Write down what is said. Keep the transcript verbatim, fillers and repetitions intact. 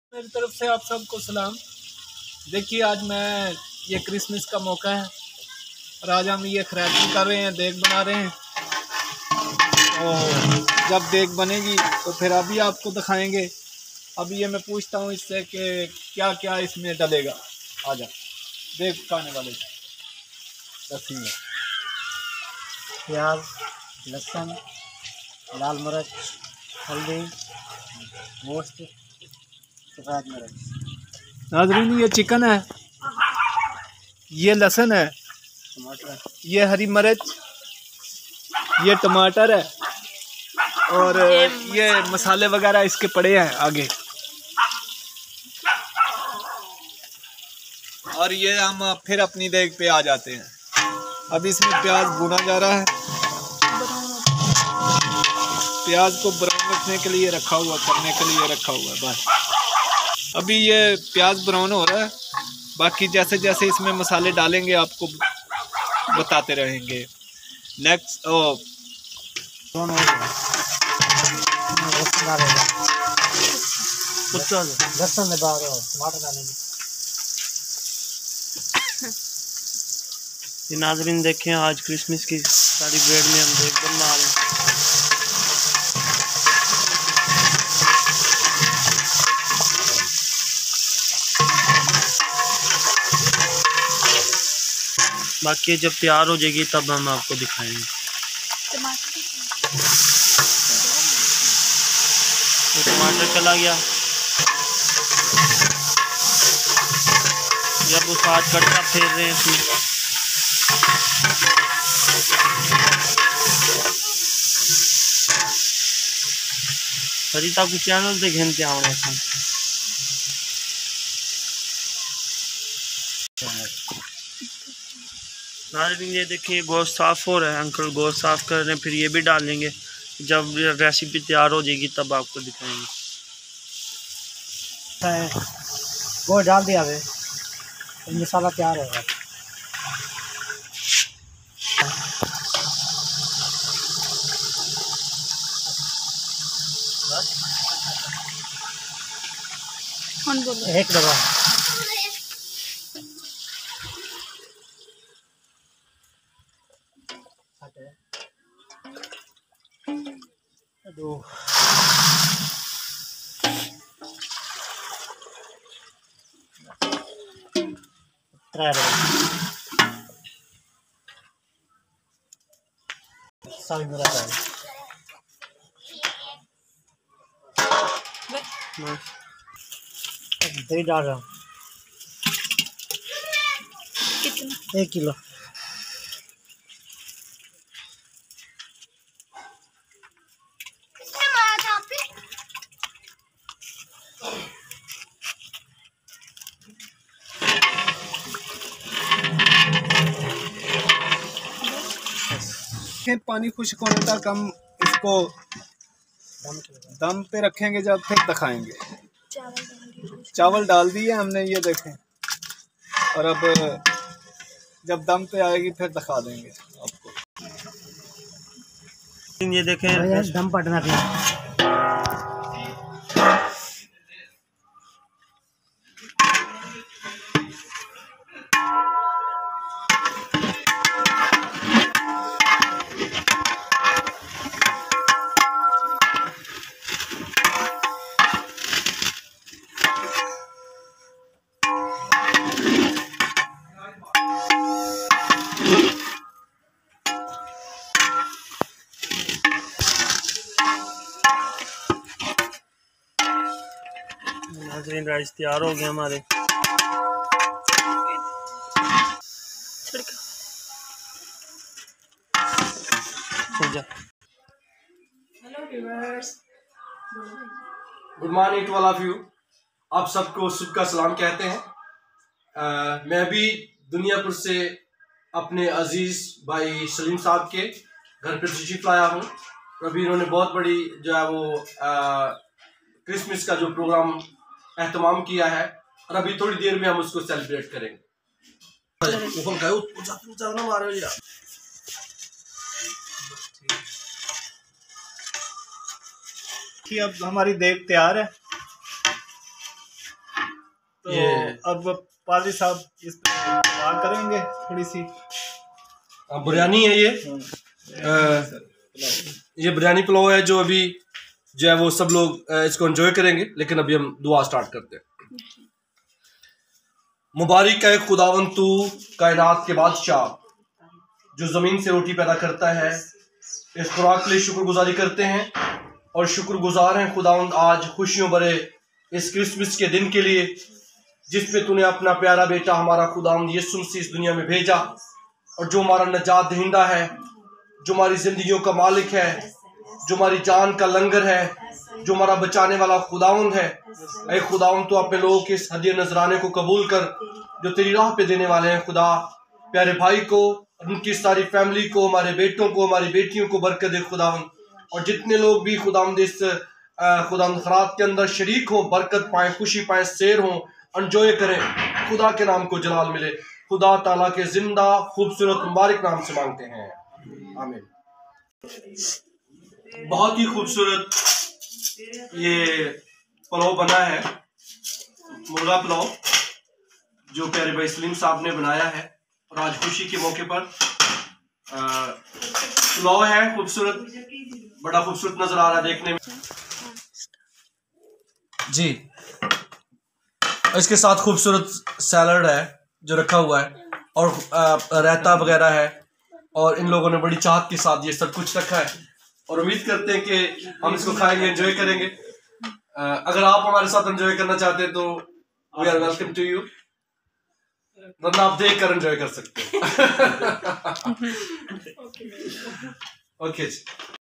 मेरी तरफ से आप सबको सलाम। देखिए आज मैं ये क्रिसमस का मौका है और आज हम ये खैराती कर रहे हैं, देग बना रहे हैं। और जब देग बनेगी तो फिर अभी आपको दिखाएंगे। अभी ये मैं पूछता हूँ इससे कि क्या क्या इसमें डलेगा। आजा देग पकाने वाले रखेंगे प्याज, लहसुन, लाल मिर्च, हल्दी, गोश्त, सफ़ेद मिर्च। नाज़रीन ये चिकन है, ये लहसुन है, टमाटर, ये हरी मिर्च, ये टमाटर है और ये मसाले वगैरह इसके पड़े हैं आगे। और ये हम फिर अपनी देग पे आ जाते हैं। अब इसमें प्याज भुना जा रहा है, प्याज को ब्राउन रखने के लिए रखा हुआ करने के लिए रखा हुआ है बस। अभी ये प्याज ब्राउन हो रहा है, बाकी जैसे जैसे इसमें मसाले डालेंगे आपको बताते रहेंगे। नेक्स्ट ओ दोनों लहसुन टमाटर डालेंगे। ये नाज़रीन देखें, आज क्रिसमस की सारी ब्रेड में हम देग बना रहे हैं। बाकी जब तैयार हो जाएगी तब हम आपको दिखाएंगे। तो टमाटर चला गया, जब उस हाथ कटका फेर रहे हैं इसमें। सरिता को चैनल से घंटे आने से नाज़रीन ये देखिए गोश्त साफ़ हो रहा है, अंकल गोश्त साफ़ कर रहे हैं, फिर ये भी डालेंगे। जब रेसिपी तैयार हो जाएगी तब आपको दिखाएंगे। गोश्त डाल दिया है, मसाला तैयार होगा। एक दबा दो त्रै सारी मेरा दही डाल रहा हूँ, एक किलो। पानी खुश्क होने तक हम इसको दम पे रखेंगे, जब फिर दिखाएंगे। चावल डाल दिए हमने, ये देखें। और अब जब दम पे आएगी फिर दिखा देंगे आपको। ये देखें दम पड़ना था। नाज़रीन राइस तैयार हो गए हमारे। Good morning to all of you. आप सबको सुबह का सलाम कहते हैं। आ, मैं भी दुनियापुर से अपने अजीज भाई सलीम साहब के घर पे तशरीफ लाया हूँ। अभी इन्होंने बहुत बड़ी जो है वो क्रिसमस का जो प्रोग्राम एहतमाम किया है और अभी थोड़ी देर में हम उसको सेलिब्रेट करेंगे। अब हमारी देग तैयार है। तो ये अब पादरी साहब इस पे दुआ करेंगे थोड़ी सी। बिरयानी है ये आ, ये बिरयानी पुलाव है जो अभी जो है वो सब लोग इसको एंजॉय करेंगे, लेकिन अभी हम दुआ स्टार्ट करते हैं। मुबारक है खुदावन तू कायनात के बादशाह, जो जमीन से रोटी पैदा करता है। इस खुराक के लिए शुक्रगुजारी करते हैं और शुक्रगुजार हैं खुदावंद आज खुशियों भरे इस क्रिसमस के दिन के लिए, जिसमें तूने अपना प्यारा बेटा हमारा खुदावंद यीशु मसीह इस दुनिया में भेजा, और जो हमारा नजात दहिंदा है, जो हमारी जिंदगियों का मालिक है, जो हमारी जान का लंगर है, जो हमारा बचाने वाला खुदावंद है। ऐ खुदावंद तो अपने लोगों के इस हदिया नजराने को कबूल कर जो तेरी राह पे देने वाले हैं। खुदा प्यारे भाई को, उनकी सारी फैमिली को, हमारे बेटों को, हमारी बेटियों को बरकत दे खुदावंद, और जितने लोग भी खुदावंद इस खुदावंद खरात के अंदर शरीक हों, बरकत पाएं, खुशी पाएं, शेर हों, एंजॉय करें, खुदा के नाम को जलाल मिले। खुदा ताला के जिंदा खूबसूरत मुबारक नाम से मांगते हैं, आमीन। बहुत ही खूबसूरत ये पुलाव बना है, मुर्गा पुलाव, जो प्यारे भाई सलीम साहब ने बनाया है, और आज खुशी के मौके पर पुलाव है खूबसूरत, बड़ा खूबसूरत नजर आ रहा है देखने में जी। इसके साथ खूबसूरत सैलड है जो रखा हुआ है, और रायता वगैरह है, और इन लोगों ने बड़ी चाहत के साथ ये सब कुछ रखा है, और उम्मीद करते हैं कि हम इसको खाएंगे, एंजॉय करेंगे। अगर आप हमारे साथ एंजॉय करना चाहते हैं तो we are welcome to you, वरना आप देख कर एंजॉय कर सकते हैं। ओके।